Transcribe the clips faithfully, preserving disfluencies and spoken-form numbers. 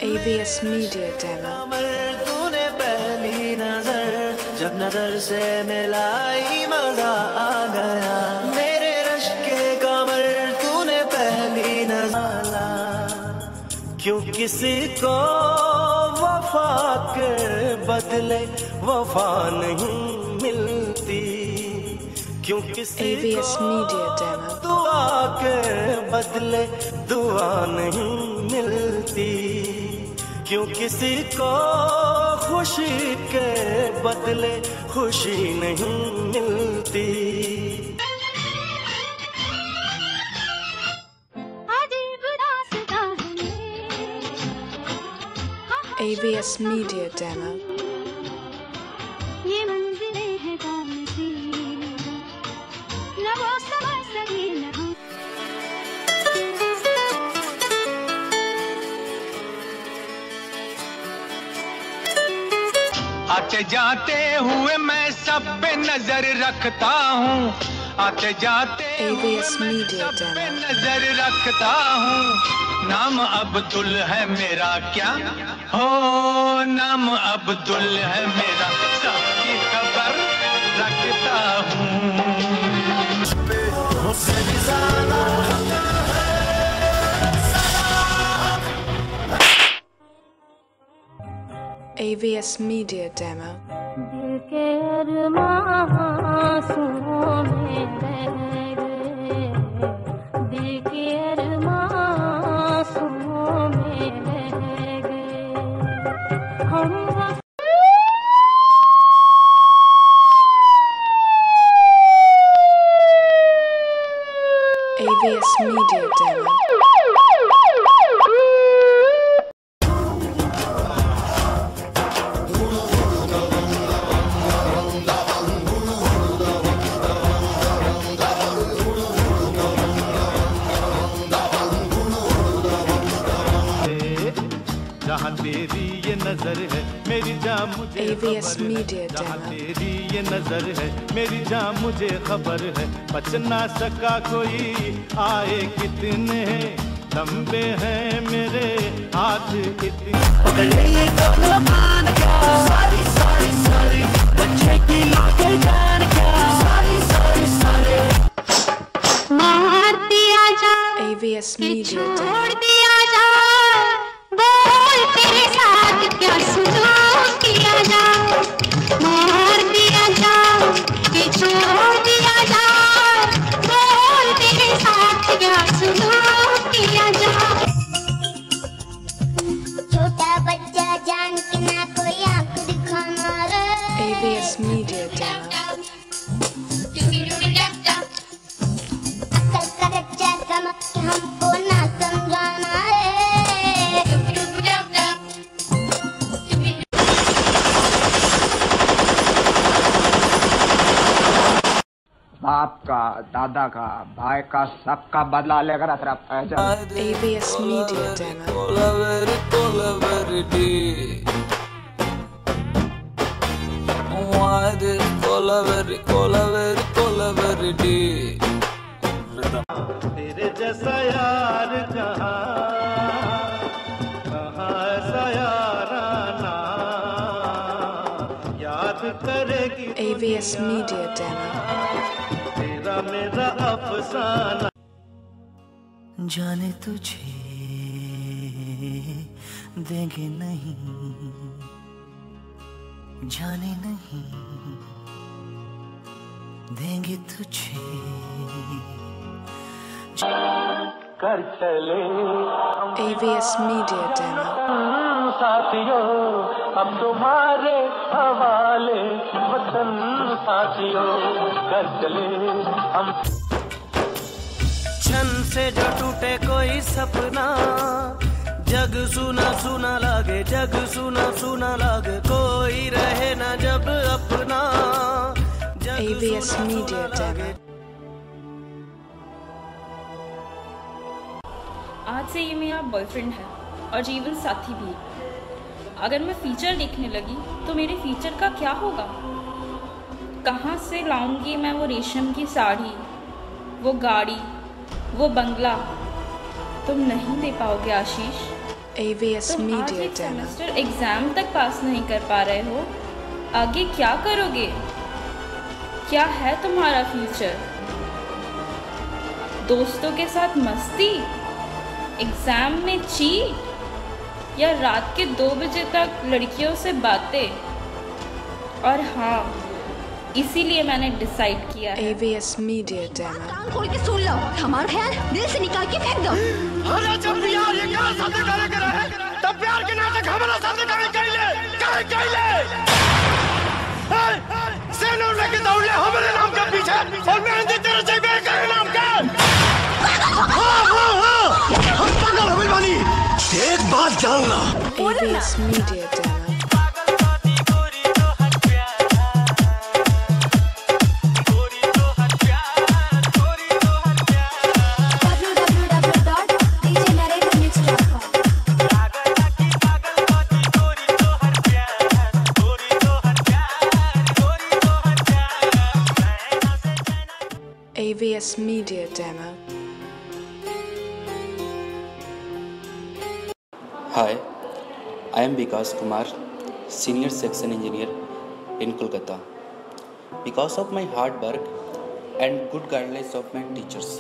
A V S Media Demo. तूने पहली नजर जब नजर से मिलाई मजा आ गया मेरे रश्क के कमर तूने पहली नजर क्यों किसी को वफा के बदले वफा नहीं मिलती क्यों किसी को दुआ के बदले दुआ नहीं मिलती क्यों किसी को खुशी के बदले खुशी नहीं मिलती। A V S Media Demo. ये मंजिलें हैं कौन सी न वो समझ सके न हम आते जाते हुए मैं सब पे नजर रखता हूँ आते जाते हुए मैं सब पे नजर रखता हूँ नाम अब्दुल है मेरा क्या हो नाम अब्दुल है मेरा सबकी खबर रखता हूँ। A V S Media Demo. दिल के अरमां आंसुओं में बह गए दिल के अरमां आंसुओं में बह गए हम A V S Media Demo. जहाँ तेरी ये नजर है मेरी जान मुझे A V S Media जहाँ Demo. तेरी ये नजर है मेरी जान मुझे खबर है बच ना सका कोई आए कितने लंबे हैं मेरे हाथ इतने मार दिया जा A V S Media Demo. छोड़ दिया जा बोल तेरे साथ क्या सुलूक किया जा मार दिया जा कि छोड़ दिया जा बोल तेरे साथ क्या सुलूक किया जा छोटा बच्चा जान के ना कोई आंख दिखाना रे A V S Media Demo. हमको ना समझाना बाप का दादा का भाई का सबका बदला लेकर तेरा पैसा A V S Media Demo. तेरे जैसा यार जहाँ कहाँ ऐसा याराना याद करेगी A V S Media Demo. तेरा मेरा अफसाना जाने तुझे देंगे नहीं जाने नहीं देंगे तुझे कर चले A V S Media Demo. साथियों अब तुम्हारे हवाले वतन साथियों कर चले हम क्षण से जो टूटे कोई सपना जग सुना सुना लागे जग सुना सुना लागे कोई रहे ना जब अपना A V S Media Demo. आज से ये मेरा बॉयफ्रेंड है और जीवन साथी भी। अगर मैं फीचर देखने लगी तो मेरे फीचर का क्या होगा? कहाँ से लाऊंगी मैं वो रेशम की साड़ी, वो गाड़ी, वो बंगला? तुम नहीं दे पाओगे आशीष। A V S तुम आज Media एक Demo. सेमेस्टर एग्जाम तक पास नहीं कर पा रहे हो, आगे क्या करोगे? क्या है तुम्हारा फ्यूचर? दोस्तों के साथ मस्ती, एग्जाम में चीट या रात के दो बजे तक लड़कियों से बातें? और हाँ, इसीलिए मैंने डिसाइड किया है A V S Media Demo. कान खोल के सुन लो, हमारा ख्याल दिल से निकाल के फेंक दो। अरे जब यार ये क्या साथे करे करे है, तब प्यार के नाटक हमारा साथे करे कइले करे कइले सेनो लेके दौड़ले हमारे नाम के पीछे और मैं अंदर तेरे जेबे के नाम का। हां हां हां हम पागल हो गए बानी। एक बात जानना, A V S Media Demo. w w w dot d j narendramix dot com A V S Media Demo. Hi, I am Vikas Kumar, Senior Section Engineer in Kolkata. Because of my hard work and good guidelines of my teachers,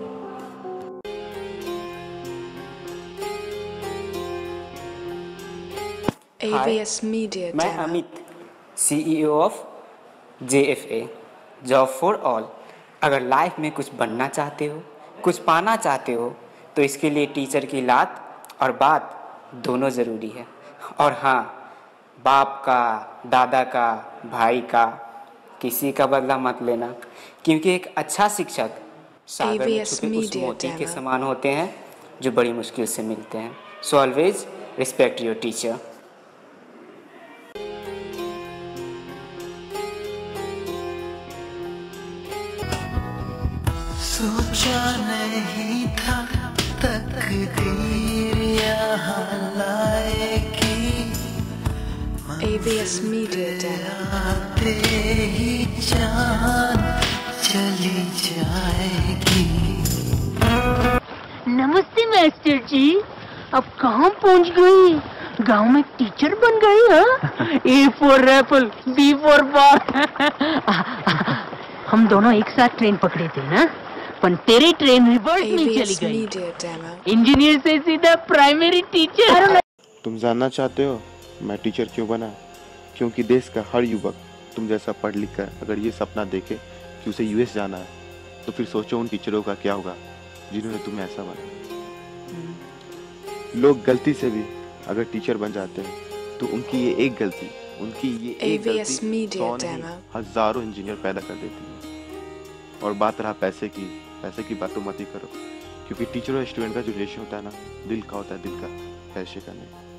A V S Media मैं Demo. Amit, CEO of J F A, job for all. अगर life में कुछ बनना चाहते हो, कुछ पाना चाहते हो, तो इसके लिए टीचर की लात और बात दोनों ज़रूरी है। और हाँ, बाप का, दादा का, भाई का, किसी का बदला मत लेना, क्योंकि एक अच्छा शिक्षक सागर में A V S छुपे उस Media मोती के Demo. समान होते हैं जो बड़ी मुश्किल से मिलते हैं। So always respect your teacher. सोचा नहीं था तकदीर यहाँ लाएगी, A V S Media Demo. आते ही जान चली जाएगी। नमस्ते मास्टर जी, अब कहाँ पहुँच गई? गांव में टीचर बन गई? हाँ, A for apple, B for ball. हम दोनों एक साथ ट्रेन पकड़े थे ना, पर तेरी ट्रेन रिवर्स A में V चली S गई। Media Demo. इंजीनियर से सीधा प्राइमरी टीचर। तुम जानना चाहते हो मैं टीचर क्यों बना? क्योंकि देश का हर युवक तुम जैसा पढ़ लिख कर अगर ये सपना देखे कि उसे यूएस जाना है, तो फिर सोचो उन टीचरों का क्या होगा जिन्होंने तुम्हें ऐसा बना। लोग गलती से भी अगर टीचर बन जाते हैं तो उनकी ये एक गलती, उनकी ये एक A V S गलती Media सौ नहीं, Demo. हजारों इंजीनियर पैदा कर देती है। और बात रहा पैसे की, पैसे की बातों मत ही करो, क्योंकि टीचर और स्टूडेंट का जो रिलेशन होता है ना, दिल का होता है, दिल का, पैसे का नहीं।